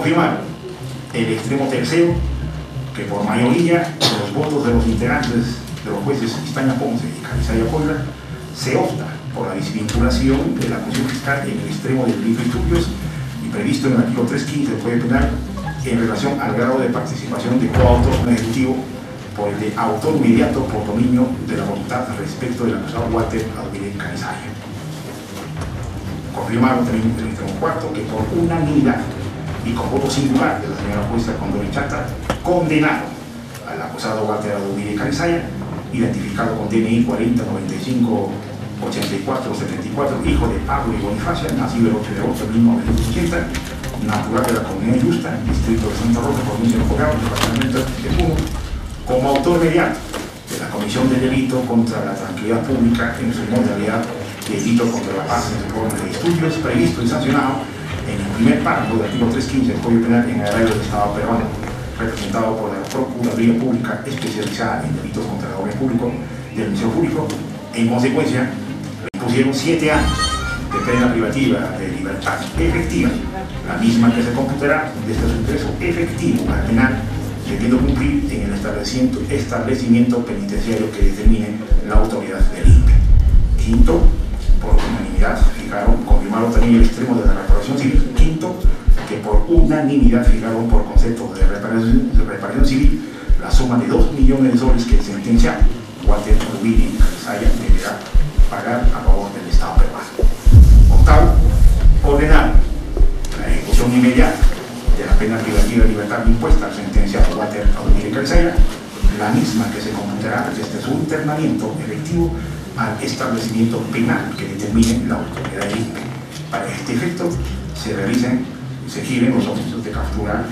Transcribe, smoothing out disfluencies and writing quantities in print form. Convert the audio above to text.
confirmar el extremo tercero que por mayoría de los votos de los integrantes de los jueces Istaña Ponce y Calizaya Coira se opta por la desvinculación de la acusación fiscal en el extremo del delito de estudios y previsto en el artículo 315 del Código Penal en relación al grado de participación de coautor en el ejecutivo por el de autor inmediato por dominio de la voluntad respecto del acusado Walter Audire Calizaya. Confirmaron también el extremo cuarto que por unanimidad y con voto singular de la señora jueza Condori Chata condenaron al acusado Walter Audire Calizaya, identificado con DNI 40958474, hijo de Pablo y Bonifacia, nacido el 8 de agosto de 1980, natural de la comunidad justa, distrito de Santa Rosa, provincia de Fogao, departamento de Puno, como autor inmediato de la comisión de delito contra la tranquilidad pública en su modalidad de delito contra la paz en el orden de estudios previsto y sancionado en el primer párrafo del artículo 315 del Código Penal en el área del Estado peruano, representado por la Procuraduría Pública especializada en delitos contra el orden público del Ministerio Público. En consecuencia, le impusieron 7 años de pena privativa de libertad efectiva, la misma que se computará desde su ingreso efectivo al penal, debiendo cumplir en el establecimiento penitenciario que determine la autoridad del INPE. Quinto, por unanimidad confirmaron también el extremo de la reparación civil. Quinto, que por unanimidad fijaron por concepto de reparación civil la suma de 2 millones de soles que el sentenciado Walter Audire Calizaya deberá pagar a favor del Estado peruano. Octavo, ordenar la ejecución inmediata de la pena privativa de libertad impuesta al sentenciado Walter Audire Calizaya, la misma que se computará desde su internamiento efectivo al establecimiento penal que determine la autoridad del INPE. Para este efecto se giren los oficios de captura